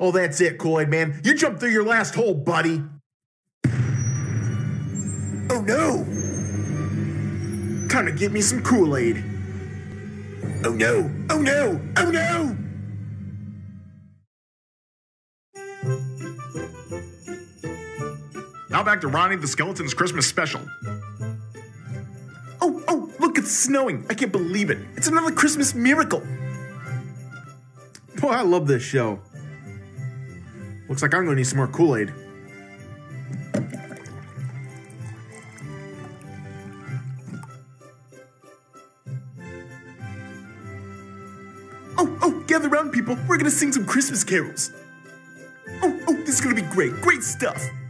Oh, that's it, Kool-Aid man. You jumped through your last hole, buddy. Oh no! Time to get me some Kool-Aid. Oh no! Oh no! Oh no! Now back to Ronnie the Skeleton's Christmas special. Oh, look, it's snowing. I can't believe it. It's another Christmas miracle. Boy, I love this show. Looks like I'm gonna need some more Kool-Aid. Oh, gather around, people. We're gonna sing some Christmas carols. Oh, this is gonna be great. Great stuff.